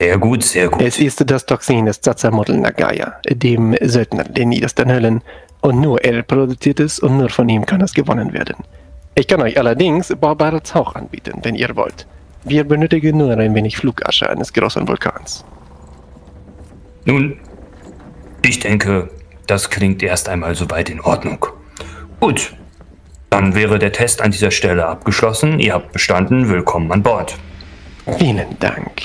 Sehr gut, sehr gut. Es ist das Toxin des Zazamodel Nagaya, dem Söldner der niedersten Höllen. Und nur er produziert es und nur von ihm kann es gewonnen werden. Ich kann euch allerdings Barbaras Hauch anbieten, wenn ihr wollt. Wir benötigen nur ein wenig Flugasche eines großen Vulkans. Nun, ich denke, das klingt erst einmal soweit in Ordnung. Gut, dann wäre der Test an dieser Stelle abgeschlossen. Ihr habt bestanden. Willkommen an Bord. Vielen Dank.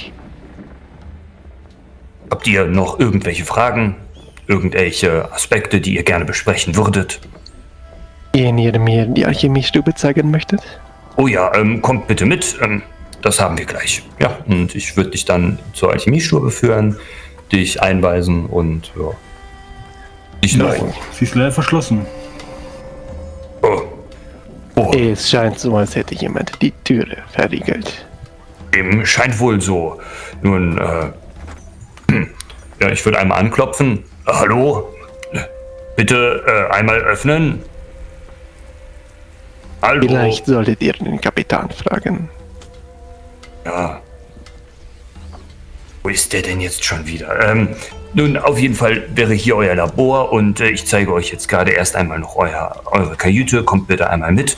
Habt ihr noch irgendwelche Fragen? Irgendwelche Aspekte, die ihr gerne besprechen würdet? Wenn ihr mir die Alchemiestube zeigen möchtet? Oh ja, kommt bitte mit. Das haben wir gleich. Ja, und ich würde dich dann zur Alchemiestube führen, dich einweisen und ja. Nein. Sie ist leider verschlossen. Oh. Oh. Es scheint so, als hätte jemand die Türe verriegelt. Dem scheint wohl so. Nun, ja, ich würde einmal anklopfen. Hallo? Bitte einmal öffnen. Hallo? Vielleicht solltet ihr den Kapitän fragen. Ja. Wo ist der denn jetzt schon wieder? Nun, auf jeden Fall wäre hier euer Labor und ich zeige euch jetzt gerade erst einmal noch eure Kajüte. Kommt bitte einmal mit.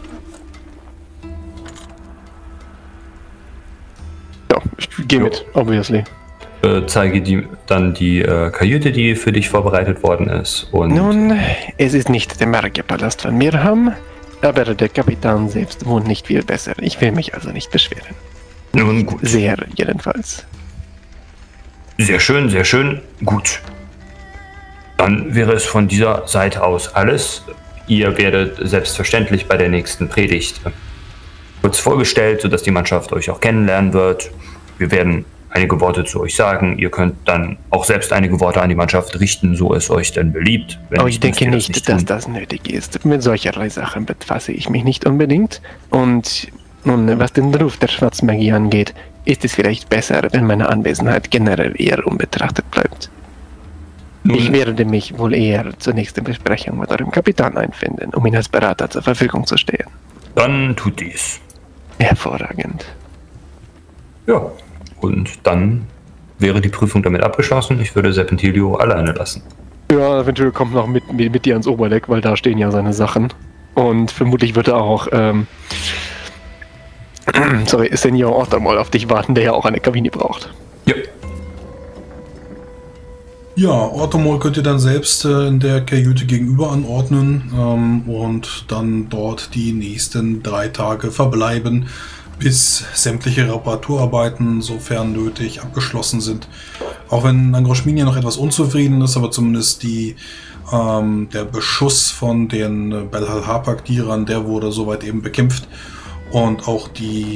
Ja, ich gehe mit, obviously. Zeige dann die Kajüte, die für dich vorbereitet worden ist. Und Nun, es ist nicht der Marke-Palast von Mirham, aber der Kapitän selbst wohnt nicht viel besser. Ich will mich also nicht beschweren. nun gut. Sehr, jedenfalls. Sehr schön, sehr schön. Gut. Dann wäre es von dieser Seite aus alles. Ihr werdet selbstverständlich bei der nächsten Predigt kurz vorgestellt, sodass die Mannschaft euch auch kennenlernen wird. Wir werden einige Worte zu euch sagen. Ihr könnt dann auch selbst einige Worte an die Mannschaft richten, so es euch denn beliebt. Aber ich denke nicht, dass das nötig ist. Mit solcherlei Sachen befasse ich mich nicht unbedingt. Und nun, was den Ruf der Schwarzmagie angeht, ist es vielleicht besser, wenn meine Anwesenheit generell eher unbetrachtet bleibt. Nun, Ich werde mich wohl eher zur nächsten Besprechung mit eurem Kapitän einfinden, um ihn als Berater zur Verfügung zu stehen. dann tut dies. Hervorragend. Ja, und dann wäre die Prüfung damit abgeschlossen. Ich würde Serpentilio alleine lassen. Ja, eventuell kommt noch mit dir ans Oberdeck, weil da stehen ja seine Sachen. Und vermutlich wird er auch, Senior Ottermol auf dich warten, der ja auch eine Kabine braucht. Ja. Ja, Ortomol könnt ihr dann selbst in der Kajüte gegenüber anordnen und dann dort die nächsten 3 Tage verbleiben, bis sämtliche Reparaturarbeiten, sofern nötig, abgeschlossen sind. Auch wenn Angroschminia noch etwas unzufrieden ist, aber zumindest der Beschuss von den Belhal-Harpak-Dirern, der wurde soweit eben bekämpft. Und auch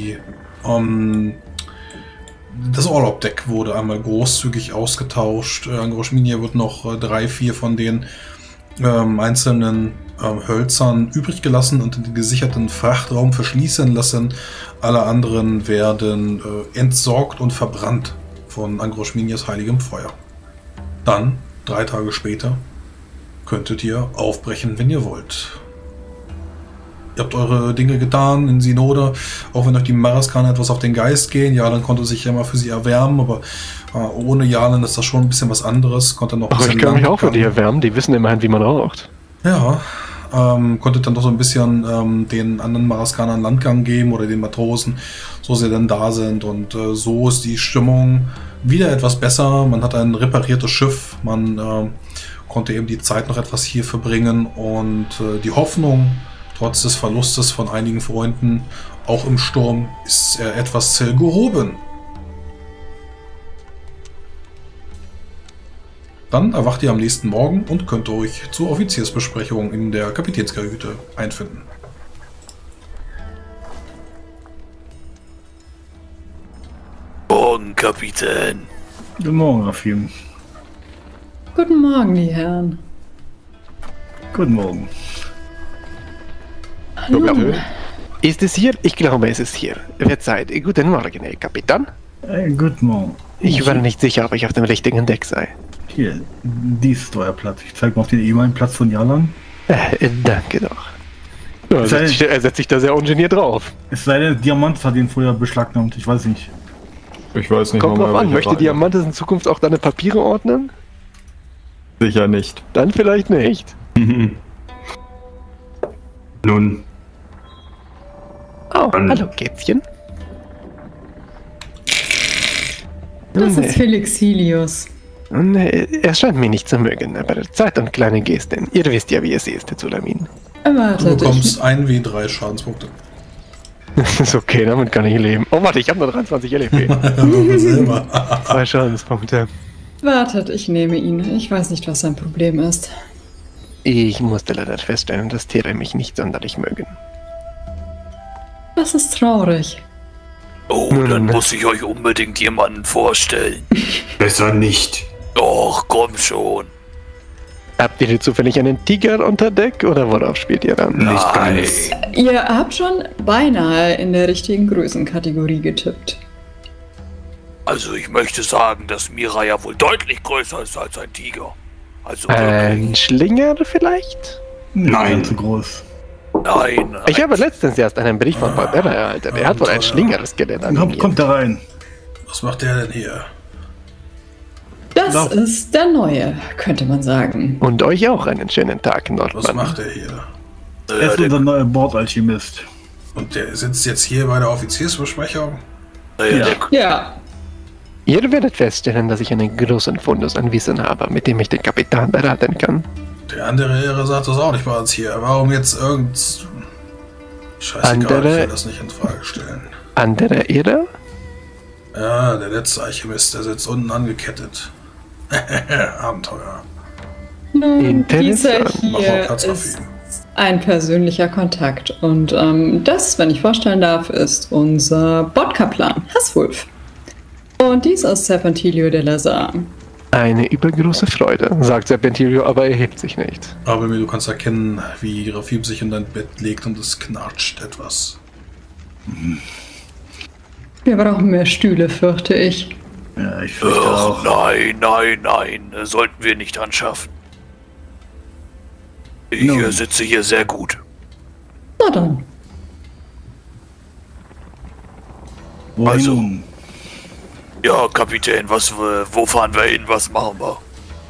das Orlop-Deck wurde einmal großzügig ausgetauscht. Angroschminia wird noch 3, 4 von den einzelnen Hölzern übrig gelassen und in den gesicherten Frachtraum verschließen lassen. Alle anderen werden entsorgt und verbrannt von Angroschminias heiligem Feuer. Dann, 3 Tage später, könntet ihr aufbrechen, wenn ihr wollt. Ihr habt eure Dinge getan in Synode, auch wenn euch die Maraskaner etwas auf den Geist gehen. Jalen konnte sich ja mal für sie erwärmen, aber ohne Jalen ist das schon ein bisschen was anderes. Konnte noch ein Ach, bisschen ich kann mich auch für Landgang- die erwärmen, die wissen immerhin, wie man raucht. Ja, konntet dann doch so ein bisschen den anderen Maraskanern Landgang geben oder den Matrosen, so sie denn da sind. Und so ist die Stimmung wieder etwas besser. Man hat ein repariertes Schiff, man konnte eben die Zeit noch etwas hier verbringen und die Hoffnung, trotz des Verlustes von einigen Freunden, auch im Sturm, ist er etwas gehoben. Dann erwacht ihr am nächsten Morgen und könnt euch zur Offiziersbesprechung in der Kapitänskajüte einfinden. Morgen, Kapitän. Guten Morgen, Rafim. Guten Morgen, die Herren. Guten Morgen. Hallo. Ist es hier? Ich glaube, es ist hier. Verzeiht. Guten Morgen, Herr Kapitän. Guten Morgen. Ich war nicht sicher, ob ich auf dem richtigen Deck sei. Hier, dies ist euer Platz. Ich zeige mal auf den ehemaligen Platz von Jalan. Danke doch. Ja, er setzt sich da sehr ungeniert drauf. Es sei denn, Diamant hat ihn vorher beschlagnahmt. Ich weiß nicht. Ich weiß nicht Kommt mal, drauf an, welche möchte Reihe. Diamantes in Zukunft auch deine Papiere ordnen? Sicher nicht. Dann vielleicht nicht. Nun, Oh, Dann- hallo Kätzchen. Das Nun, ist Felix Helios. er scheint mich nicht zu mögen, aber Zeit und kleine Gesten. Ihr wisst ja, wie es ist, Zulamin. Du Erwartet. bekommst 1W3 Schadenspunkte. Das ist okay, damit kann ich leben. Oh, warte, ich habe nur 23 LP. Würfel selber. 2 Schadenspunkte. Wartet, ich nehme ihn. Ich weiß nicht, was sein Problem ist. Ich musste leider feststellen, dass Tiere mich nicht sonderlich mögen. Das ist traurig. Oh, dann muss ich euch unbedingt jemanden vorstellen. besser nicht. Doch, komm schon. Habt ihr zufällig einen Tiger unter Deck oder worauf spielt ihr dann? Nicht ganz. Ihr habt schon beinahe in der richtigen Größenkategorie getippt. Also ich möchte sagen, dass Mira ja wohl deutlich größer ist als ein Tiger. Also Ein Schlinger vielleicht? Nicht Nein. ganz so groß. nein. Ich habe letztens erst einen Brief von Barbera erhalten. Er hat wohl ein Schlingerskelett Kommt animiert. da rein. Was macht der denn hier? Das Lauf. ist der Neue, könnte man sagen. Und euch auch einen schönen Tag, Was Nordmann. macht der hier? Er ist unser neuer Bordalchemist. Und der sitzt jetzt hier bei der Offiziersbesprechung? Der, Ja, Ihr werdet feststellen, dass ich einen großen Fundus an Wissen habe, mit dem ich den Kapitän beraten kann. Der andere Ehre sagt das auch nicht bei uns hier. Warum jetzt Scheißegal, Andere- ich will das nicht in Frage stellen. Andere Ehre? Ja, der letzte Alchemist, der sitzt unten angekettet. Abenteuer. nun, dieser Interessant. Mach mal hier Platz auf ist ihn. ein persönlicher Kontakt. Und das, wenn ich vorstellen darf, ist unser Bordkaplan, Hasswulf. Und dies ist Serpentilio de Lazar. Eine übergroße Freude, sagt Serpentilio, aber er hebt sich nicht. Aber mir, du kannst erkennen, wie Rafim sich in dein Bett legt und es knatscht etwas. Wir brauchen mehr Stühle, fürchte ich. Ja, ich fürchte Ach, auch. nein. Sollten wir nicht anschaffen. Ich Nun. sitze hier sehr gut. Na dann. Wohin Also- nun? Ja, Kapitän, wo fahren wir hin? Was machen wir?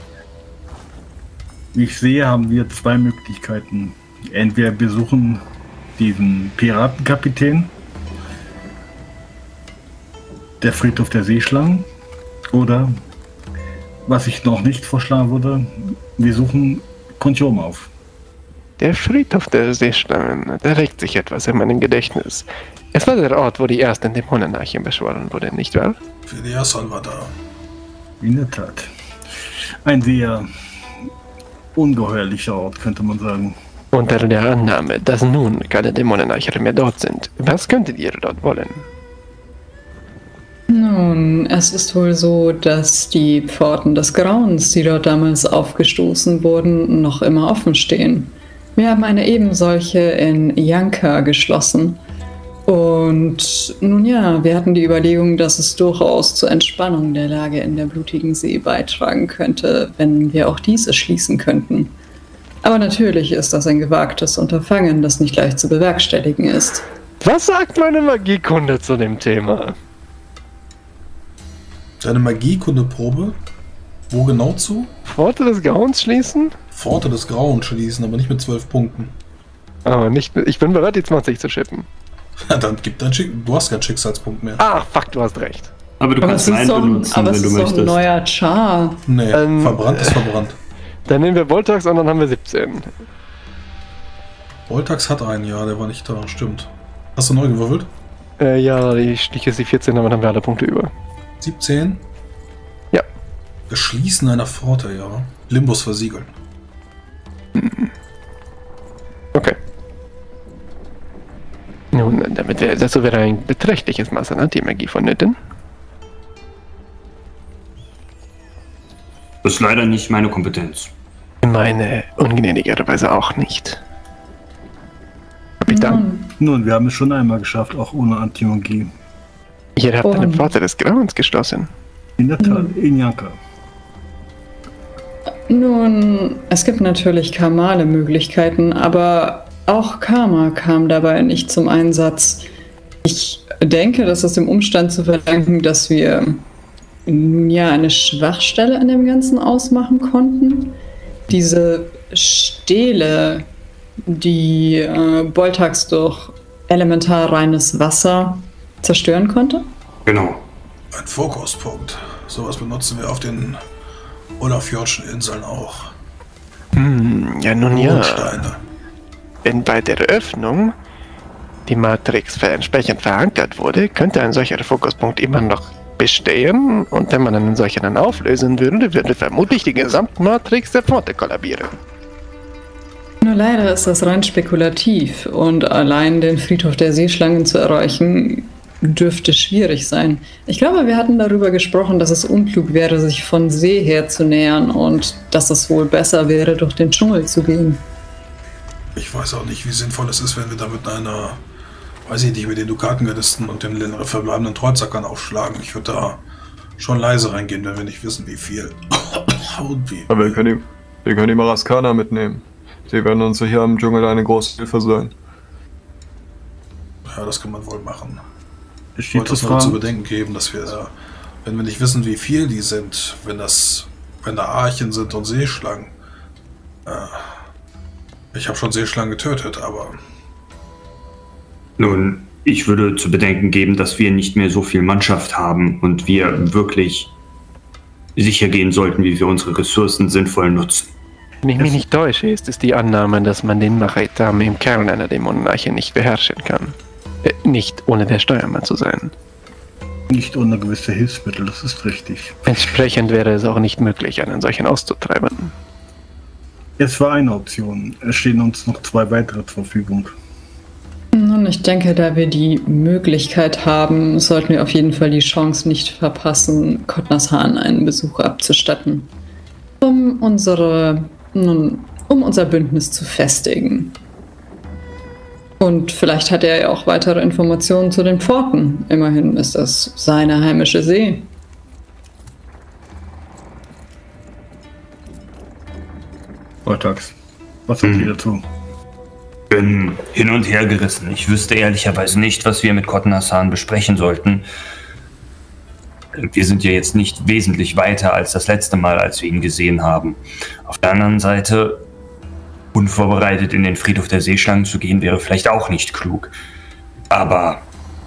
Wie ich sehe, haben wir 2 Möglichkeiten. Entweder besuchen diesen Piratenkapitän, der Friedhof der Seeschlangen, oder, was ich noch nicht vorschlagen würde, wir suchen Kontiom auf. Der Friedhof der Seeschlangen, da regt sich etwas in meinem Gedächtnis. Es war der Ort, wo die ersten Dämonenarchen beschworen wurden, nicht wahr? Phileason war da. In der Tat. Ein sehr ungeheuerlicher Ort, könnte man sagen. Unter der Annahme, dass nun keine Dämonenarcher mehr dort sind. Was könntet ihr dort wollen? Nun, es ist wohl so, dass die Pforten des Grauens, die dort damals aufgestoßen wurden, noch immer offen stehen. Wir haben eine ebensolche in Yanka geschlossen. Und nun ja, wir hatten die Überlegung, dass es durchaus zur Entspannung der Lage in der blutigen See beitragen könnte, wenn wir auch diese schließen könnten. Aber natürlich ist das ein gewagtes Unterfangen, das nicht leicht zu bewerkstelligen ist. Was sagt meine Magiekunde zu dem Thema? Deine Magiekundeprobe? Wo genau zu? Pforte des Grauens schließen? Pforte des Grauens schließen, aber nicht mit 12 Punkten. Aber nicht mit, ich bin bereit, die 20 zu schippen. Dann gib dein Du hast keinen Schicksalspunkt mehr. Ah, fuck, du hast recht. Aber du kannst einen benutzen, aber wenn es du ist doch ein möchtest. neuer Char. Nee, Ähm, verbrannt ist verbrannt. Dann nehmen wir Voltax und dann haben wir 17. Voltax hat einen, ja, der war nicht da, stimmt. Hast du neu gewürfelt? Ja, die Stich ist die 14, damit haben wir alle Punkte über. 17? Ja. Beschließen einer Pforte, ja. Limbus versiegeln. Okay. Nun, dazu wäre ein beträchtliches Maß an Antimagie vonnöten. Das ist leider nicht meine Kompetenz. Meine ungnädigerweise auch nicht. Kapitän, Nun, wir haben es schon einmal geschafft, auch ohne Antimagie. ihr habt eine Und- Pforte des Grauens geschlossen. In der Tat, in Yanka. Nun, es gibt natürlich karmale Möglichkeiten, aber auch Karma kam dabei nicht zum Einsatz. Ich denke, das ist dem Umstand zu verdanken, dass wir ja eine Schwachstelle an dem Ganzen ausmachen konnten. Diese Stele, die Boltax durch elementar reines Wasser zerstören konnte? Genau. Ein Fokuspunkt. Sowas benutzen wir auf den Olafjordschen Inseln auch. Ja, nun ja. Mondsteine. Wenn bei der Öffnung die Matrix entsprechend verankert wurde, könnte ein solcher Fokuspunkt immer noch bestehen, und wenn man einen solchen dann auflösen würde, würde vermutlich die Gesamtmatrix der Pforte kollabieren. Nur leider ist das rein spekulativ und allein den Friedhof der Seeschlangen zu erreichen, dürfte schwierig sein. Ich glaube, wir hatten darüber gesprochen, dass es unklug wäre, sich von See her zu nähern und dass es wohl besser wäre, durch den Dschungel zu gehen. Ich weiß auch nicht, wie sinnvoll es ist, wenn wir da mit einer, weiß ich nicht, mit den Dukatengardisten und den verbleibenden Treutzackern aufschlagen. Ich würde da schon leise reingehen, wenn wir nicht wissen, wie viel. Und wie. Aber wir können die Maraskaner mitnehmen. Sie werden uns hier im Dschungel eine große Hilfe sein. Ja, das kann man wohl machen. Es Ich wollte steht uns nur zu zu bedenken geben, dass wir, wenn wir nicht wissen, wie viel die sind, wenn da Archen sind und Seeschlangen. Ich habe schon Seeschlangen getötet, aber Nun, ich würde zu bedenken geben, dass wir nicht mehr so viel Mannschaft haben und wir wirklich sicher gehen sollten, wie wir unsere Ressourcen sinnvoll nutzen. Wenn ich mich nicht täusche, ist es die Annahme, dass man den Machaitam im Kern einer Dämonenarche nicht beherrschen kann. Nicht ohne der Steuermann zu sein. nicht ohne gewisse Hilfsmittel, das ist richtig. Entsprechend wäre es auch nicht möglich, einen solchen auszutreiben. Es war eine Option. Es stehen uns noch 2 weitere zur Verfügung. Nun, ich denke, da wir die Möglichkeit haben, sollten wir auf jeden Fall die Chance nicht verpassen, Kotnashan einen Besuch abzustatten, um unser Bündnis zu festigen. Und vielleicht hat er ja auch weitere Informationen zu den Pforten. Immerhin ist das seine heimische See. Boltax, was sagt ihr dazu? Bin hin und her gerissen. Ich wüsste ehrlicherweise nicht, was wir mit Kotnashan besprechen sollten. Wir sind ja jetzt nicht wesentlich weiter als das letzte Mal, als wir ihn gesehen haben. Auf der anderen Seite, unvorbereitet in den Friedhof der Seeschlangen zu gehen, wäre vielleicht auch nicht klug. Aber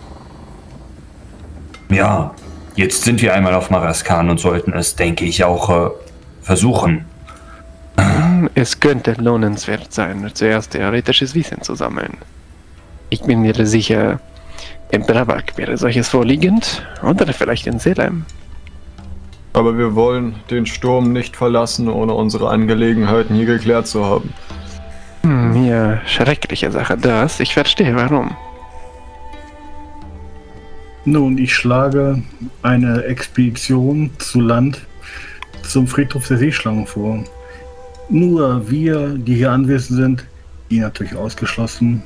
ja, jetzt sind wir einmal auf Maraskan und sollten es, denke ich, auch versuchen. Es könnte lohnenswert sein, zuerst theoretisches Wissen zu sammeln. Ich bin mir sicher, in Bravak wäre solches vorliegend, oder vielleicht in Selem. Aber wir wollen den Sturm nicht verlassen, ohne unsere Angelegenheiten hier geklärt zu haben. Ja, schreckliche Sache das. Ich verstehe warum. Nun, ich schlage eine Expedition zu Land zum Friedhof der Seeschlangen vor. Nur wir, die hier anwesend sind, ihr natürlich ausgeschlossen.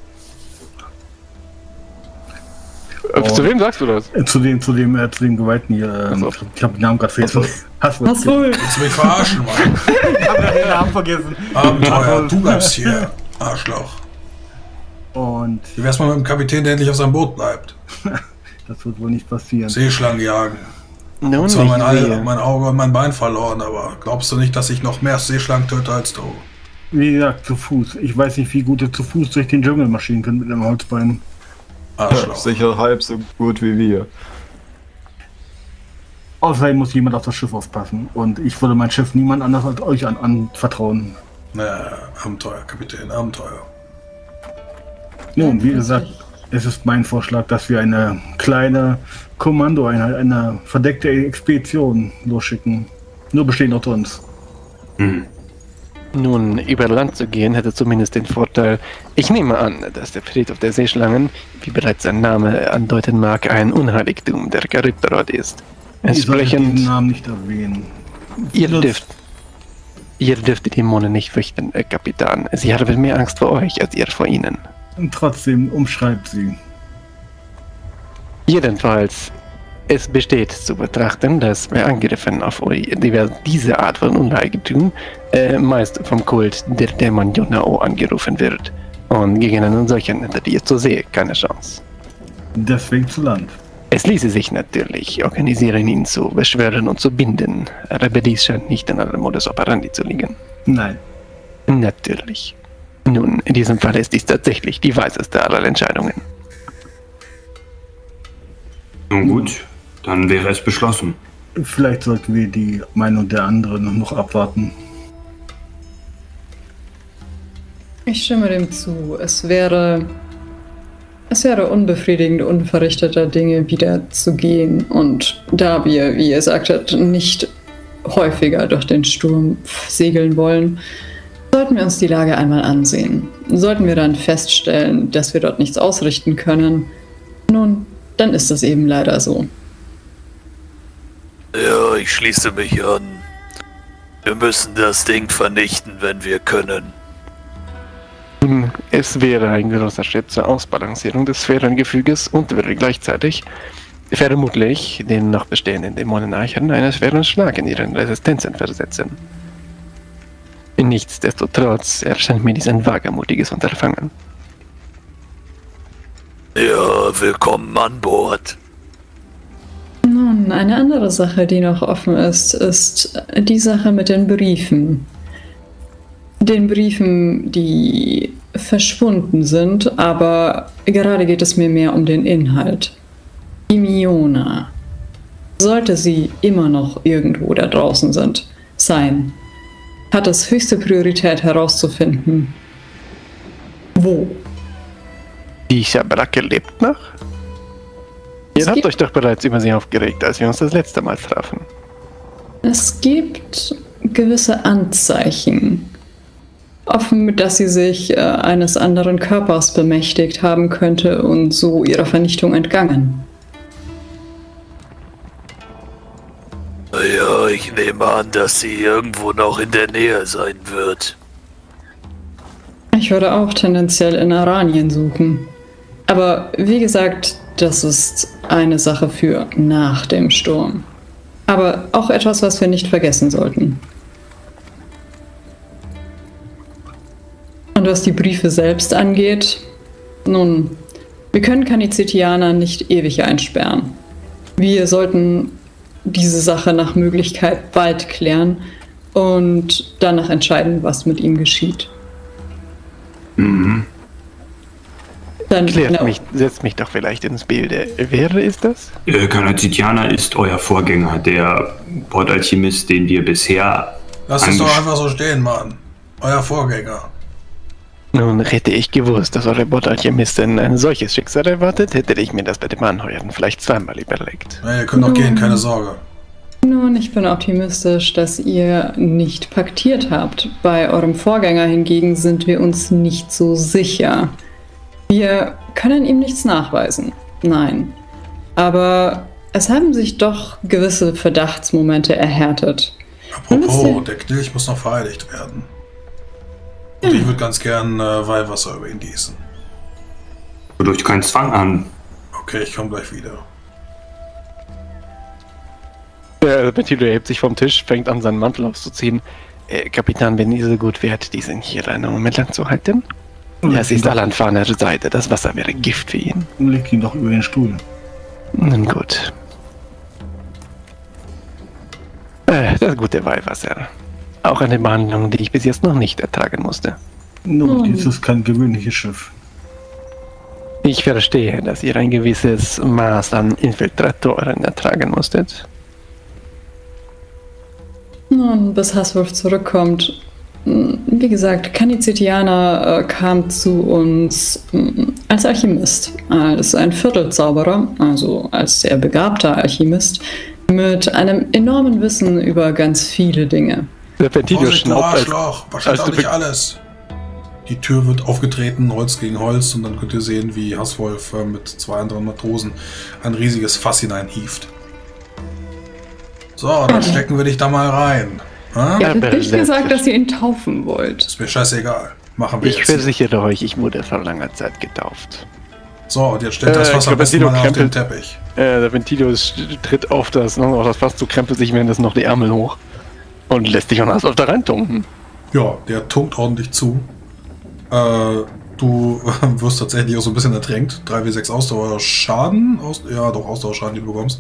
Zu wem sagst du das? Zu dem Geweihten hier. Ich habe den Namen gerade vergessen. Haswohl. willst du mich verarschen, Mann? Ich habe den Namen vergessen. Abenteuer, du bleibst hier, Arschloch. Und Wie wär's mal mit dem Kapitän, der endlich auf seinem Boot bleibt? das wird wohl nicht passieren. Seeschlangen jagen. Nun, Zwar ich sehe. mein Auge und mein Bein verloren, aber glaubst du nicht, dass ich noch mehr Seeschlangen töte als du? Wie gesagt, zu Fuß. Ich weiß nicht, wie gut ihr zu Fuß durch den Dschungel marschieren könnt mit einem Holzbein. Arschloch. Sicher halb so gut wie wir. Außerdem muss jemand auf das Schiff aufpassen. Und ich würde mein Schiff niemand anders als euch anvertrauen. Abenteuer, Kapitän, Abenteuer. Nun, wie gesagt, es ist mein Vorschlag, dass wir eine kleine Kommandoeinheit, eine verdeckte Expedition losschicken. Nur bestehend aus uns. Nun, über Land zu gehen, hätte zumindest den Vorteil, ich nehme an, dass der Friedhof der Seeschlangen, wie bereits sein Name andeuten mag, ein Unheiligtum der Charybdorod ist. Ich sollte diesen Entsprechend, Namen nicht erwähnen. ihr dürft die Dämonen nicht fürchten, Kapitän. Sie haben mehr Angst vor euch, als ihr vor ihnen. Und trotzdem umschreibt sie. Jedenfalls, es besteht zu betrachten, dass bei Angriffen auf diese Art von Unheiligtum meist vom Kult der Dämon Yonao angerufen wird. Und gegen einen solchen hättet ihr zur See keine Chance. Deswegen zu Land. Es ließe sich natürlich organisieren, ihn zu beschwören und zu binden. Aber dies scheint nicht an eurem Modus operandi zu liegen. Nein. Natürlich. Nun, in diesem Fall ist dies tatsächlich die weiseste aller Entscheidungen. Nun gut, dann wäre es beschlossen. Vielleicht sollten wir die Meinung der anderen noch abwarten. Ich stimme dem zu. Es wäre unbefriedigend, unverrichteter Dinge wieder zu gehen. Und da wir, wie ihr sagtet, nicht häufiger durch den Sturm segeln wollen, sollten wir uns die Lage einmal ansehen. Sollten wir dann feststellen, dass wir dort nichts ausrichten können, nun, dann ist es eben leider so. Ja, ich schließe mich an. Wir müssen das Ding vernichten, wenn wir können. Es wäre ein großer Schritt zur Ausbalancierung des Sphärengefüges und würde gleichzeitig vermutlich den noch bestehenden Dämonenarchern einen schweren Schlag in ihren Resistenzen versetzen. Nichtsdestotrotz erscheint mir dies ein wagemutiges Unterfangen. Ja, willkommen an Bord. Nun, eine andere Sache, die noch offen ist, ist die Sache mit den Briefen. Den Briefen, die verschwunden sind, aber gerade geht es mir mehr um den Inhalt. Die Miona. Sollte sie immer noch irgendwo da draußen sein, hat es höchste Priorität herauszufinden, wo. Die Schabracke lebt noch? Ihr habt euch doch bereits über sie aufgeregt, als wir uns das letzte Mal trafen. Es gibt gewisse Anzeichen, offen, dass sie sich eines anderen Körpers bemächtigt haben könnte und so ihrer Vernichtung entgangen. Ja, ich nehme an, dass sie irgendwo noch in der Nähe sein wird. Ich würde auch tendenziell in Aranien suchen. Aber wie gesagt, das ist eine Sache für nach dem Sturm. Aber auch etwas, was wir nicht vergessen sollten. Und was die Briefe selbst angeht, nun, wir können Kanizetianer nicht ewig einsperren. Wir sollten diese Sache nach Möglichkeit bald klären und danach entscheiden, was mit ihm geschieht. Mhm. Dann, Setzt mich doch vielleicht ins Bilde. Wer ist das? Kanazitianer ist euer Vorgänger, der Bordalchemist, den wir bisher... Lass es doch einfach so stehen, Mann. Euer Vorgänger. Nun, hätte ich gewusst, dass eure Bordalchemistin ein solches Schicksal erwartet, hätte ich mir das bei dem Anheuern vielleicht zweimal überlegt. Ja, ihr könnt auch gehen, keine Sorge. Nun, ich bin optimistisch, dass ihr nicht paktiert habt. Bei eurem Vorgänger hingegen sind wir uns nicht so sicher. Wir können ihm nichts nachweisen. Nein. Aber es haben sich doch gewisse Verdachtsmomente erhärtet. Apropos, der Knilch muss noch verheiligt werden. Und ich würde ganz gern Weihwasser über ihn gießen. Durch keinen Zwang an. Okay, ich komme gleich wieder. Der Ventilo hebt sich vom Tisch, fängt an, seinen Mantel auszuziehen. Kapitän, wenn ihr so gut wärt, diesen hier einen Moment lang zu halten? Ja, es ist an feiner Seite. Das Wasser wäre Gift für ihn. Leg ihn doch über den Stuhl. Nun gut. Das gute Weihwasser. Auch eine Behandlung, die ich bis jetzt noch nicht ertragen musste. Nun, dies ist kein gewöhnliches Schiff. Ich verstehe, dass ihr ein gewisses Maß an Infiltratoren ertragen musstet. Nun, bis Haswolf zurückkommt. Wie gesagt, Kanizetianer kam zu uns als Alchemist, als ein Viertelzauberer, also als sehr begabter Alchemist, mit einem enormen Wissen über ganz viele Dinge. Der Ventilo schnaubt Arschloch, wahrscheinlich auch nicht alles. Die Tür wird aufgetreten, Holz gegen Holz, und dann könnt ihr sehen, wie Haswolf mit 2 anderen Matrosen ein riesiges Fass hineinhieft. So, dann stecken wir dich da mal rein. Ha? Ihr habt nicht gesagt, dass ihr ihn taufen wollt. Ist mir scheißegal. Machen wir jetzt. Ich versichere euch, ich wurde vor langer Zeit getauft. So, und jetzt stellt das Fass am besten mal auf den Teppich. Der Ventilo tritt auf das Fass zu, krempelt sich währenddessen noch die Ärmel hoch und lässt sich auch Haswolf da reintunken. Ja, der tunkt ordentlich zu. Du wirst tatsächlich auch so ein bisschen ertränkt. 3W6 Ausdauerschaden. Ja, doch, Ausdauerschaden, den du bekommst.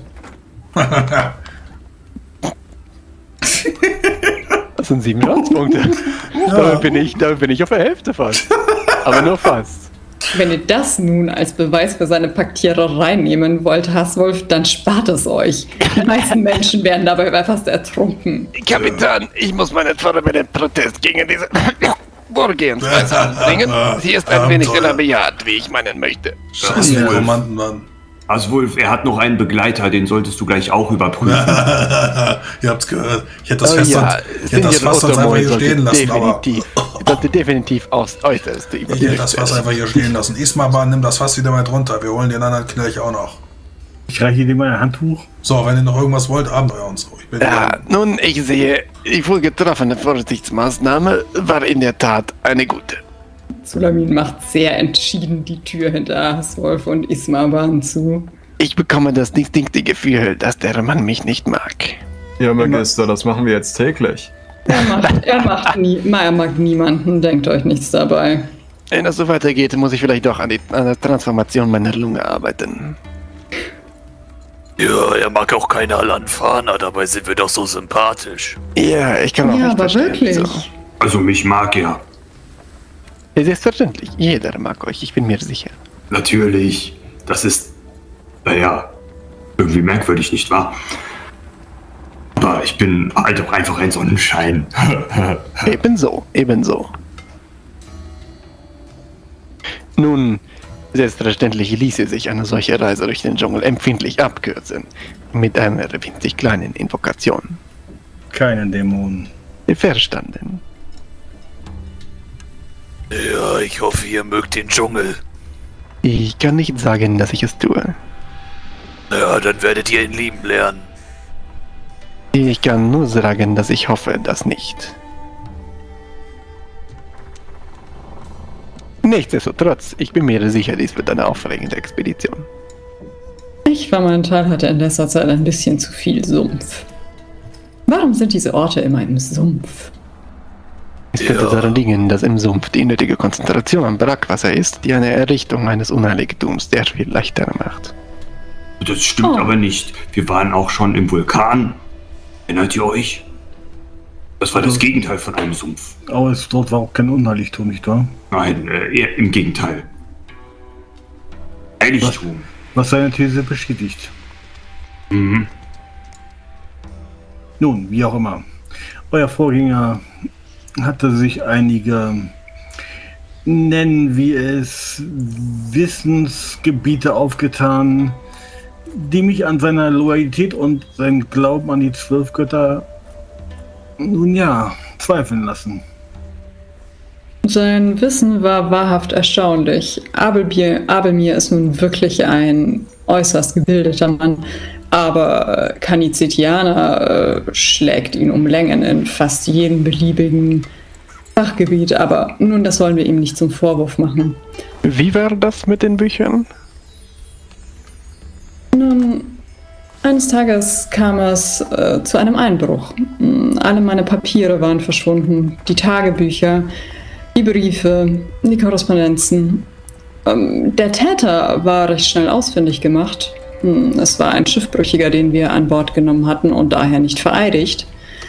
Das sind 7 Schadenspunkte. Ja. Damit bin ich auf der Hälfte fast. Aber nur fast. Wenn ihr das nun als Beweis für seine Paktiererei nehmen wollt, Hasswolf, dann spart es euch. Die meisten Menschen werden dabei fast ertrunken. Kapitän, ich muss meinen formellen Protest gegen diese Vorgehensweise anbringen. Sie ist ein wenig rabiat, wie ich meinen möchte. Scheiße, Kommandanten. Aswolf, er hat noch einen Begleiter, den solltest du gleich auch überprüfen. Ihr habt's gehört. Ich hätte das Fass einfach hier stehen lassen, aber... sollte definitiv äußerst überprüft. Ich hätte das Fass einfach hier stehen lassen. Ismaban, nimm das Fass wieder mal drunter. Wir holen den anderen Knirch auch noch. Ich reiche dir mein Handtuch. So, wenn ihr noch irgendwas wollt, Abenteuer und so. Nun, ich sehe, die vorgetroffene Vorsichtsmaßnahme war in der Tat eine gute. Sulamin macht sehr entschieden die Tür hinter Hasswolf und Ismaban zu. Ich bekomme das distinkte Gefühl, dass der Mann mich nicht mag. Ja, Magister, das machen wir jetzt täglich. Er mag niemanden, denkt euch nichts dabei. Wenn das so weitergeht, muss ich vielleicht doch an der Transformation meiner Lunge arbeiten. Ja, er mag auch keine Alanfaner, dabei sind wir doch so sympathisch. Ja, ich kann auch nicht aber verstehen. wirklich. So. Also mich mag er. Selbstverständlich, jeder mag euch, ich bin mir sicher. Natürlich. Das ist, naja, irgendwie merkwürdig, nicht wahr? Aber ich bin halt auch einfach ein Sonnenschein. Ebenso. Nun, selbstverständlich ließe sich eine solche Reise durch den Dschungel empfindlich abkürzen. Mit einer winzig kleinen Invokation. Keinen Dämonen. Verstanden. Ja, ich hoffe, ihr mögt den Dschungel. Ich kann nicht sagen, dass ich es tue. Ja, dann werdet ihr ihn lieben lernen. Ich kann nur sagen, dass ich hoffe, dass nicht. Nichtsdestotrotz, ich bin mir sicher, dies wird eine aufregende Expedition. Ich für meinen Teil hatte in letzter Zeit ein bisschen zu viel Sumpf. Warum sind diese Orte immer im Sumpf? Es könnte daran liegen, dass im Sumpf die nötige Konzentration an Brackwasser ist, die eine Errichtung eines Unheiligtums sehr viel leichter macht. Das stimmt aber nicht. Wir waren auch schon im Vulkan. Erinnert ihr euch? Das war das Gegenteil von einem Sumpf. Aber dort war auch kein Unheiligtum, nicht wahr? Nein, eher im Gegenteil. Heiligtum. Was seine These bestätigt. Mhm. Nun, wie auch immer. Euer Vorgänger hatte sich einige, nennen wir es, Wissensgebiete aufgetan, die mich an seiner Loyalität und seinem Glauben an die 12 Götter, nun ja, zweifeln lassen. Sein Wissen war wahrhaft erstaunlich. Abelmir ist nun wirklich ein äußerst gebildeter Mann, aber Kanizetianer schlägt ihn um Längen in fast jedem beliebigen Fachgebiet, aber nun, das wollen wir ihm nicht zum Vorwurf machen. Wie war das mit den Büchern? Nun, eines Tages kam es zu einem Einbruch. Alle meine Papiere waren verschwunden, die Tagebücher, die Briefe, die Korrespondenzen. Der Täter war recht schnell ausfindig gemacht. Es war ein Schiffbrüchiger, den wir an Bord genommen hatten und daher nicht vereidigt.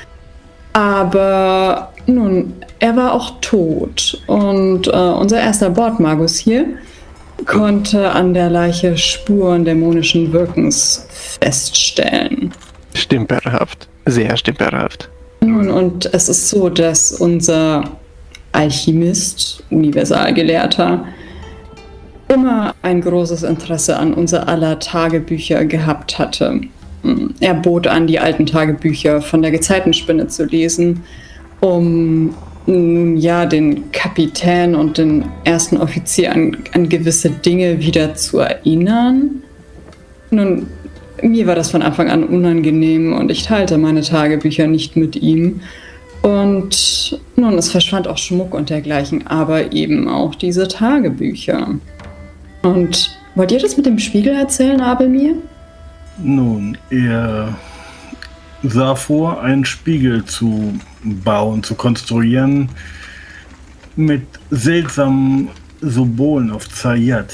Aber nun, er war auch tot und unser erster Bordmagus hier konnte an der Leiche Spuren dämonischen Wirkens feststellen. Stümperhaft, sehr stümperhaft. Nun, und es ist so, dass unser Alchemist, Universalgelehrter, immer ein großes Interesse an unser aller Tagebücher gehabt hatte. Er bot an, die alten Tagebücher von der Gezeitenspinne zu lesen, um nun ja den Kapitän und den ersten Offizier an gewisse Dinge wieder zu erinnern. Nun, mir war das von Anfang an unangenehm und ich teilte meine Tagebücher nicht mit ihm. Und nun, es verschwand auch Schmuck und dergleichen, aber eben auch diese Tagebücher. Und wollt ihr das mit dem Spiegel erzählen, Abelmir? Nun, er sah vor, einen Spiegel zu bauen, zu konstruieren, mit seltsamen Symbolen auf Zayat.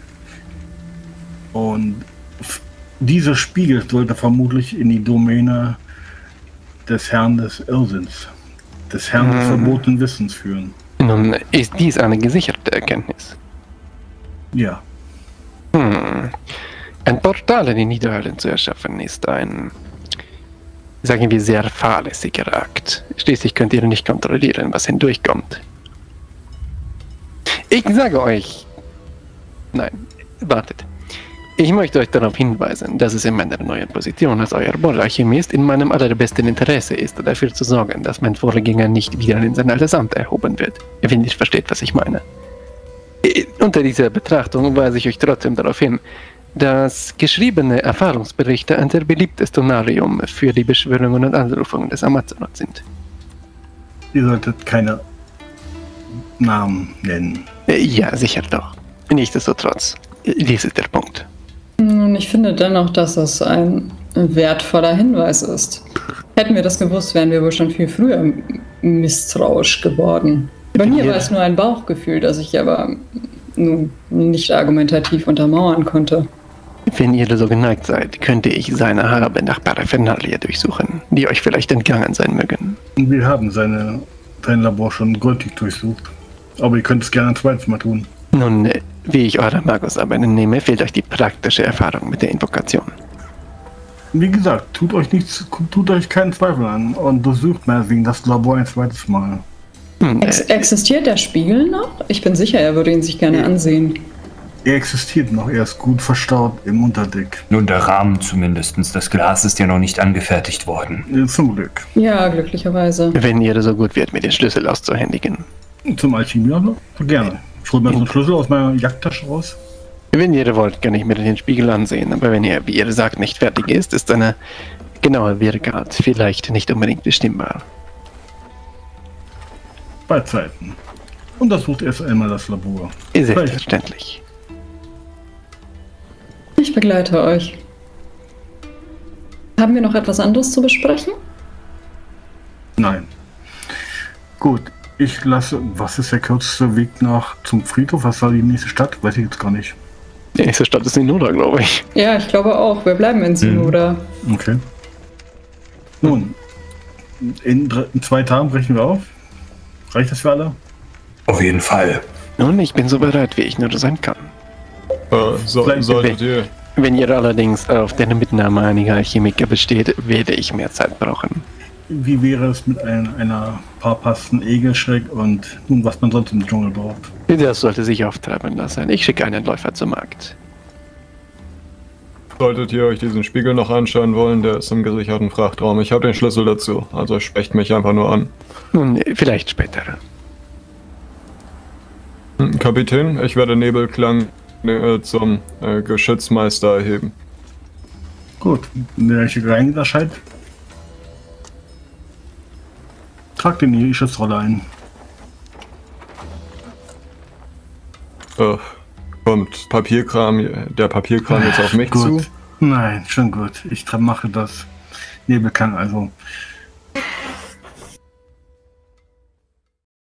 Und dieser Spiegel sollte vermutlich in die Domäne des Herrn des Irrsinns, des Herrn des verbotenen Wissens führen. Nun, ist dies eine gesicherte Erkenntnis? Ja. Ein Portal in die Niederhöllen zu erschaffen ist ein, sagen wir, sehr fahrlässiger Akt. Schließlich könnt ihr nicht kontrollieren, was hindurchkommt. Ich sage euch... Nein, wartet. Ich möchte euch darauf hinweisen, dass es in meiner neuen Position als euer Bohralchemist in meinem allerbesten Interesse ist, dafür zu sorgen, dass mein Vorgänger nicht wieder in sein altes Amt erhoben wird. Wenn ihr versteht, was ich meine. Unter dieser Betrachtung weise ich euch trotzdem darauf hin, dass geschriebene Erfahrungsberichte ein sehr beliebtes Tonarium für die Beschwörungen und Anrufungen des Amazonas sind. Ihr solltet keine Namen nennen. Ja, sicher doch. Nichtsdestotrotz, dies ist der Punkt. Und ich finde dennoch, dass das ein wertvoller Hinweis ist. Hätten wir das gewusst, wären wir wohl schon viel früher misstrauisch geworden. Bei mir war es nur ein Bauchgefühl, das ich aber nun nicht argumentativ untermauern konnte. Wenn ihr so geneigt seid, könnte ich seine Habe nach Paraphernalie durchsuchen, die euch vielleicht entgangen sein mögen. Wir haben sein Labor schon gründlich durchsucht. Aber ihr könnt es gerne ein zweites Mal tun. Nun, wie ich eure Magusarbeit entnehme, fehlt euch die praktische Erfahrung mit der Invokation. Wie gesagt, tut euch keinen Zweifel an und besucht Mervyn das Labor ein zweites Mal. Existiert der Spiegel noch? Ich bin sicher, er würde ihn sich gerne ansehen. Er existiert noch, er ist gut verstaut im Unterdeck. Nun, der Rahmen zumindest. Das Glas ist ja noch nicht angefertigt worden. Zum Glück. Ja, glücklicherweise. Wenn ihr so gut wärt, mir den Schlüssel auszuhändigen. Zum Alchemie, gerne. Ich hole mir so einen Schlüssel aus meiner Jagdtasche raus. Wenn ihr wollt, kann ich mir den Spiegel ansehen, aber wenn er, wie ihr sagt, nicht fertig ist, ist eine genaue Wirkart vielleicht nicht unbedingt bestimmbar. Bei Zeiten. Und das sucht erst einmal das Labor. Selbstverständlich. Ich begleite euch. Haben wir noch etwas anderes zu besprechen? Nein. Gut, ich lasse... Was ist der kürzeste Weg zum Friedhof? Was war die nächste Stadt? Weiß ich jetzt gar nicht. Die nächste Stadt ist Sinoda, glaube ich. Ja, ich glaube auch. Wir bleiben in Sinoda. Okay. Nun, in 2 Tagen brechen wir auf. Reicht das für alle? Auf jeden Fall. Nun, ich bin so bereit, wie ich nur sein kann. Solltet ihr... Wenn ihr allerdings auf der Mitnahme einiger Alchemiker besteht, werde ich mehr Zeit brauchen. Wie wäre es mit einer paar Pasten Egelschreck und nun, was man sonst im Dschungel braucht? Das sollte sich auftreiben lassen. Ich schicke einen Läufer zum Markt. Solltet ihr euch diesen Spiegel noch anschauen wollen, der ist im gesicherten Frachtraum. Ich habe den Schlüssel dazu, also sprecht mich einfach nur an. Nun, vielleicht später. Kapitän, ich werde Nebelklang zum Geschützmeister erheben. Gut, welche Reihen erscheint? Tragt den in die Schiffsrolle ein. Kommt der Papierkram jetzt auf mich gut. zu? Nein, schon gut. Ich mache das. Nebelklang also.